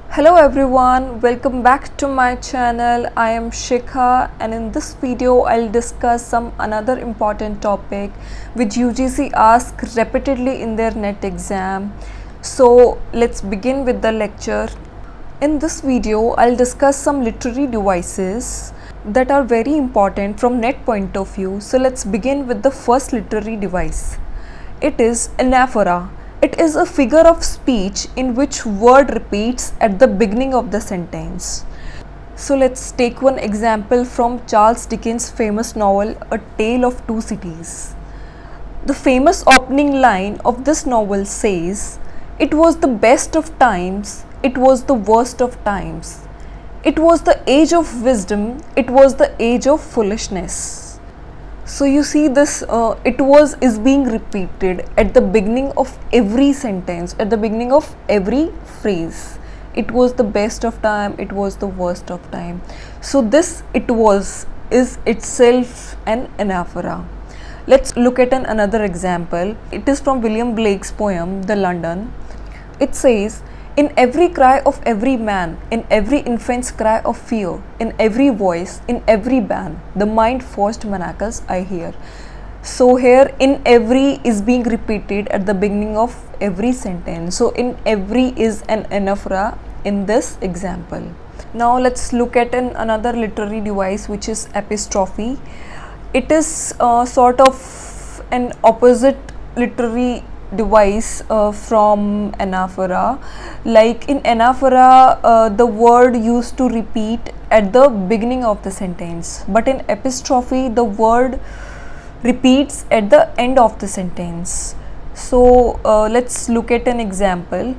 Hello everyone, welcome back to my channel. I am Shikha and in this video I'll discuss some another important topic which UGC asks repeatedly in their NET exam. So let's begin with the lecture. In this video I'll discuss some literary devices that are very important from NET point of view. So let's begin with the first literary device. It is anaphora. It is a figure of speech in which word repeats at the beginning of the sentence. So let's take one example from Charles Dickens' famous novel A Tale of Two Cities. The famous opening line of this novel says, "It was the best of times, it was the worst of times. It was the age of wisdom, it was the age of foolishness." So you see this it was is being repeated at the beginning of every sentence, at the beginning of every phrase. It was the best of time, it was the worst of time. So this it was is itself an anaphora. Let's look at another example. It is from William Blake's poem The London. It says, "In every cry of every man, in every infant's cry of fear, in every voice, in every band, the mind-forced manacles I hear." So here in every is being repeated at the beginning of every sentence. So in every is an anaphora in this example. Now let's look at another literary device which is epistrophe. It is sort of an opposite literary device from anaphora. Like in anaphora the word used to repeat at the beginning of the sentence, but in epistrophe the word repeats at the end of the sentence. So let's look at an example.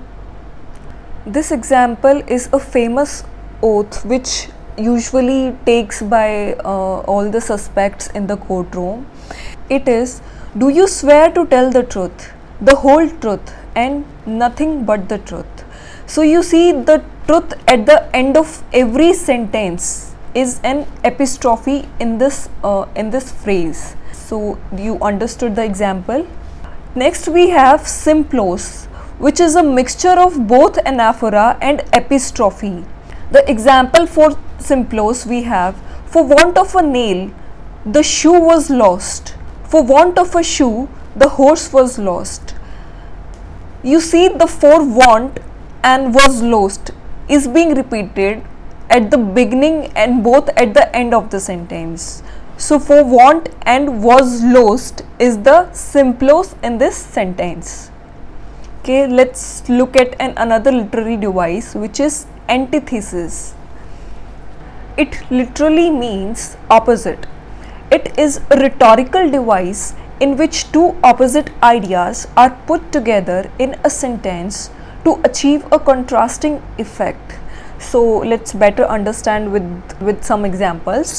This example is a famous oath which usually takes by all the suspects in the courtroom. It is, "Do you swear to tell the truth, the whole truth, and nothing but the truth?" So you see the truth at the end of every sentence is an epistrophe in this phrase. So you understood the example. Next we have symplos, which is a mixture of both anaphora and epistrophe. The example for symplos we have, "For want of a nail, the shoe was lost. For want of a shoe, the horse was lost." You see the "for want" and "was lost" is being repeated at the beginning and both at the end of the sentence. So "for want" and "was lost" is the symplos in this sentence. Okay, let's look at another literary device which is antithesis. It literally means opposite. It is a rhetorical device in which two opposite ideas are put together in a sentence to achieve a contrasting effect. So let's better understand with some examples.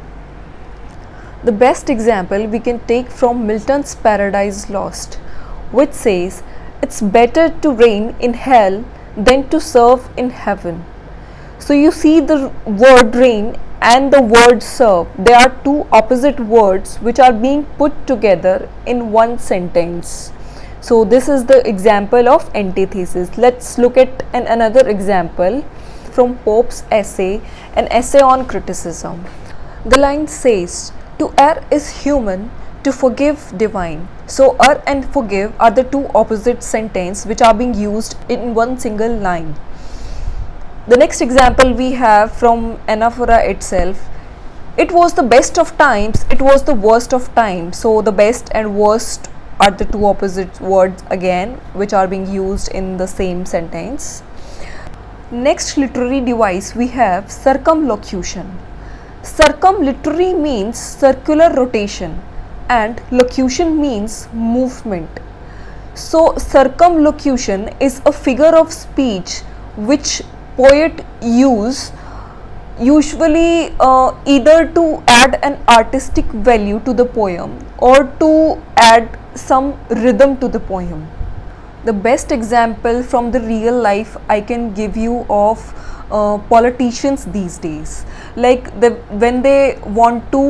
The best example we can take from Milton's Paradise Lost, which says, "It's better to reign in hell than to serve in heaven." So you see the word reign and the word serve, they are two opposite words which are being put together in one sentence. So this is the example of antithesis. Let's look at another example from Pope's essay, an essay on criticism. The line says, "To err is human, to forgive divine." So err and forgive are the two opposite sentences which are being used in one single line. The next example we have from anaphora itself. It was the best of times, it was the worst of times. So the best and worst are the two opposite words again which are being used in the same sentence. Next literary device we have circumlocution. Circum literally means circular rotation and locution means movement. So circumlocution is a figure of speech which poet usually either to add an artistic value to the poem or to add some rhythm to the poem. The best example from the real life I can give you of politicians these days, like when they want to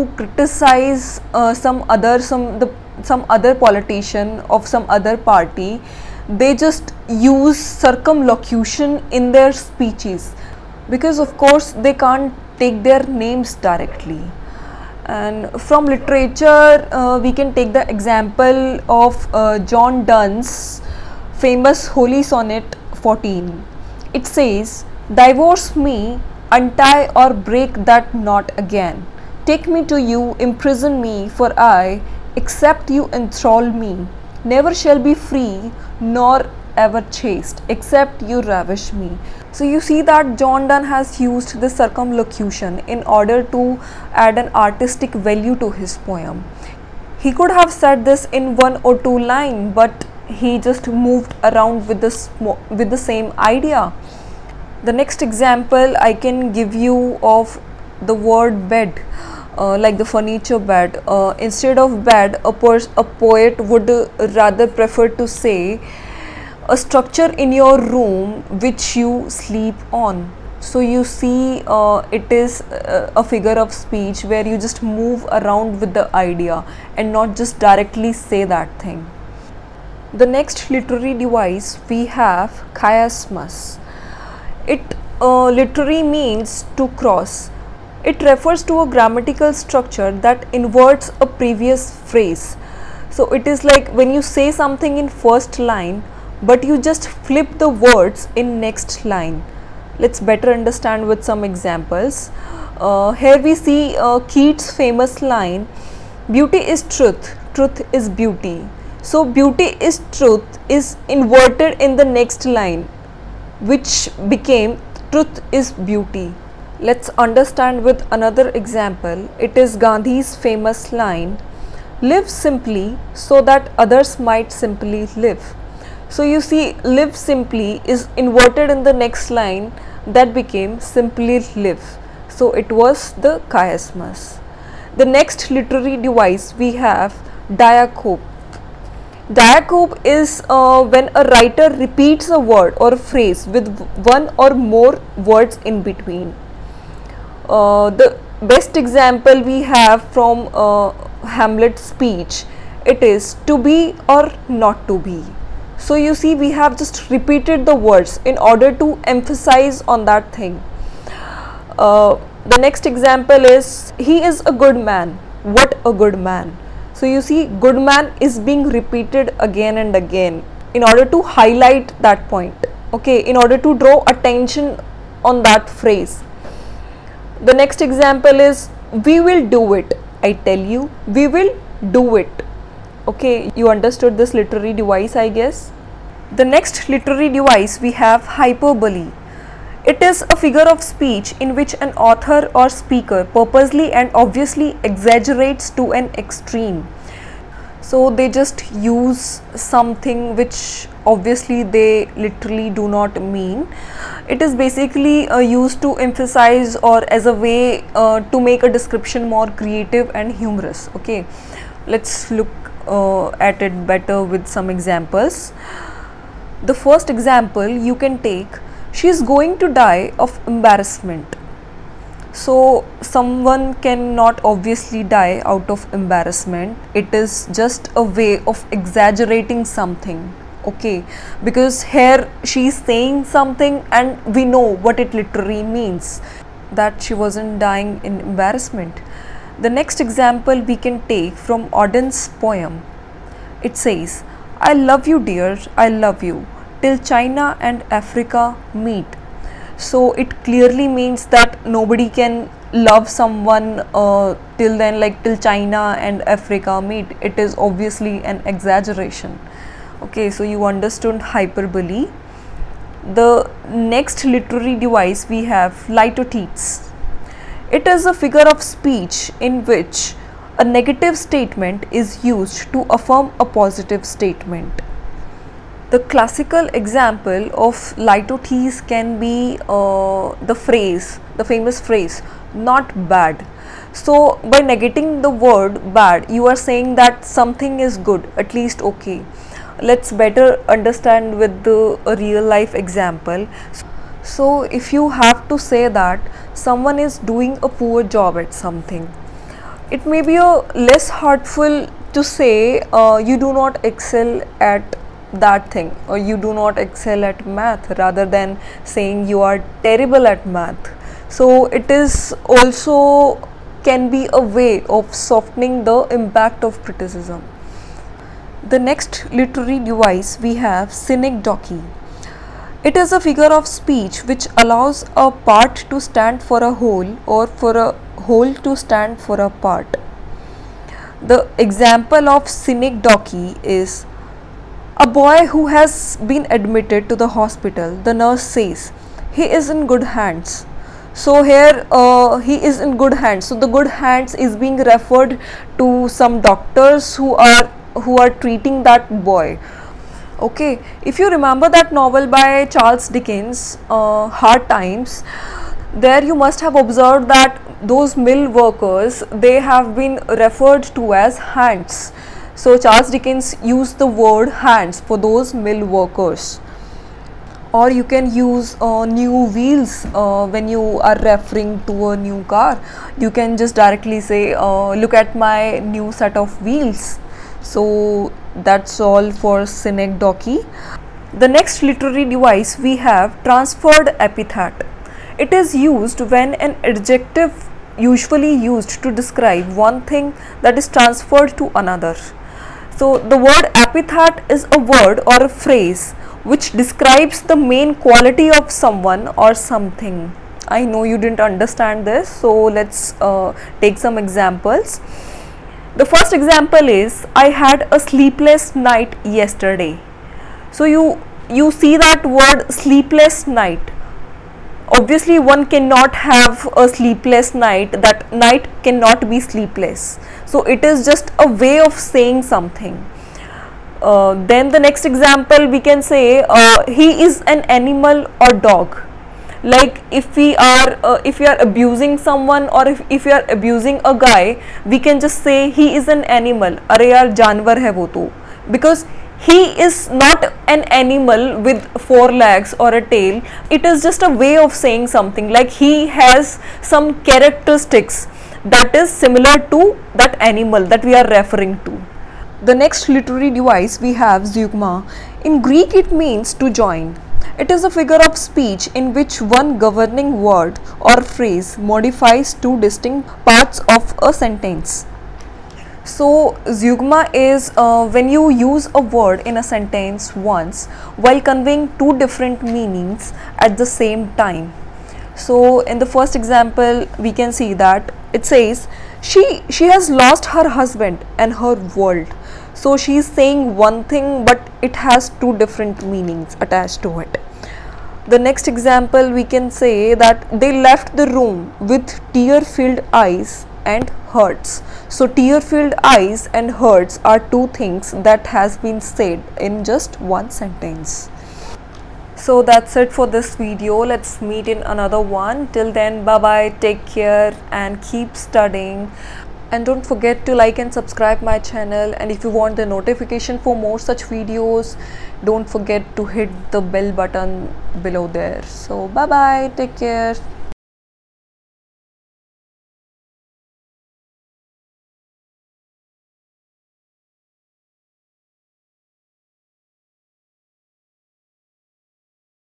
criticize some other politician of some other party, they just use circumlocution in their speeches, because of course they can't take their names directly. And from literature, we can take the example of John Donne's famous Holy Sonnet 14. It says, "Divorce me, untie or break that knot again. Take me to you, imprison me, for I, except you enthrall me, never shall be free, nor ever chaste, except you ravish me." So you see that John Donne has used this circumlocution in order to add an artistic value to his poem. He could have said this in one or two lines, but he just moved around with the same idea. The next example I can give you of the word bed, like the furniture bed. Instead of bed, a poet would rather prefer to say a structure in your room which you sleep on. So you see, it is a figure of speech where you just move around with the idea and not just directly say that thing. The next literary device we have chiasmus. It literally means to cross. It refers to a grammatical structure that inverts a previous phrase. So it is like when you say something in first line, but you just flip the words in next line. Let's better understand with some examples. Here we see Keats' famous line, "Beauty is truth, truth is beauty." So beauty is truth is inverted in the next line, which became truth is beauty. Let's understand with another example. It is Gandhi's famous line, "Live simply so that others might simply live." So you see, live simply is inverted in the next line, that became simply live. So it was the chiasmus. The next literary device we have diacope. Diacope is when a writer repeats a word or a phrase with one or more words in between. The best example we have from Hamlet's speech, it is to be or not to be. So you see, we have just repeated the words in order to emphasize on that thing. The next example is, "He is a good man." What a good man. So you see, good man is being repeated again and again in order to highlight that point, okay, in order to draw attention on that phrase. The next example is, "We will do it." I tell you, we will do it. Okay, you understood this literary device, I guess. The next literary device we have hyperbole. It is a figure of speech in which an author or speaker purposely and obviously exaggerates to an extreme. So they just use something which obviously they literally do not mean. It is basically used to emphasize or as a way to make a description more creative and humorous. Okay, let's look at it better with some examples. The first example you can take, "She is going to die of embarrassment." So someone cannot obviously die out of embarrassment. It is just a way of exaggerating something, okay, because here she is saying something and we know what it literally means, that she wasn't dying in embarrassment. The next example we can take from Auden's poem. It says, "I love you dear, I love you, till China and Africa meet." So it clearly means that nobody can love someone till then, like till China and Africa meet. It is obviously an exaggeration. Okay, so you understood hyperbole. The next literary device we have litotes. It is a figure of speech in which a negative statement is used to affirm a positive statement. The classical example of litotes can be the famous phrase, "not bad." So by negating the word bad, you are saying that something is good, at least okay. Let's better understand with a real life example. So if you have to say that someone is doing a poor job at something, it may be a less hurtful to say you do not excel at that thing, or you do not excel at math, rather than saying you are terrible at math. So it is also can be a way of softening the impact of criticism. The next literary device we have synecdoche. It is a figure of speech which allows a part to stand for a whole or for a whole to stand for a part. The example of synecdoche is a boy who has been admitted to the hospital. The nurse says he is in good hands. So here he is in good hands. So the good hands is being referred to some doctors who are treating that boy. Okay, if you remember that novel by Charles Dickens, Hard Times, there you must have observed that those mill workers, they have been referred to as hands. So Charles Dickens used the word hands for those mill workers. Or you can use new wheels when you are referring to a new car. You can just directly say, look at my new set of wheels. So that's all for synecdoche. The next literary device we have transferred epithet. It is used when an adjective usually used to describe one thing that is transferred to another. So the word epithet is a word or a phrase which describes the main quality of someone or something. I know you didn't understand this, so let's take some examples. The first example is, I had a sleepless night yesterday. So you see that word sleepless night. Obviously one cannot have a sleepless night, that night cannot be sleepless. So it is just a way of saying something. Then the next example we can say, he is an animal or dog. Like if we are abusing someone, or if we are abusing a guy, we can just say he is an animal. Arey yaar जानवर है वो तो, because he is not an animal with 4 legs or a tail. It is just a way of saying something, like he has some characteristics that is similar to that animal that we are referring to. The next literary device we have zeugma. In Greek it means to join. It is a figure of speech in which one governing word or phrase modifies two distinct parts of a sentence. So zeugma is when you use a word in a sentence once while conveying two different meanings at the same time. So in the first example we can see that it says she has lost her husband and her world. So she is saying one thing, but it has two different meanings attached to it. The next example we can say that they left the room with tear-filled eyes and hurts. So tear-filled eyes and hurts are two things that has been said in just one sentence. So that's it for this video. Let's meet in another one. Till then, bye bye, take care and keep studying. And don't forget to like and subscribe my channel, and if you want the notification for more such videos, don't forget to hit the bell button below there. So bye bye, take care.